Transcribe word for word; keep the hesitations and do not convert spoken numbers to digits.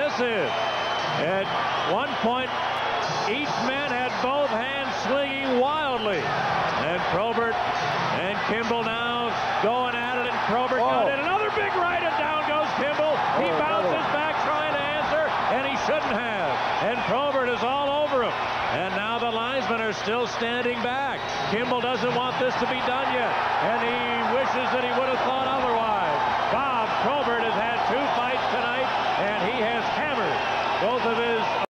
misses. At one point, each man had both hands swinging wildly. And Probert and Kimble now going at it, and Probert oh. got in. Another big right, and down goes Kimble. He oh, bounces brother. back trying to answer, and he shouldn't have. And Probert is all over him. And now the linesmen are still standing back. Kimble doesn't want this to be done yet, and he wishes that he would have thought otherwise. Bob Probert has had two fights tonight, and he has hammered both of his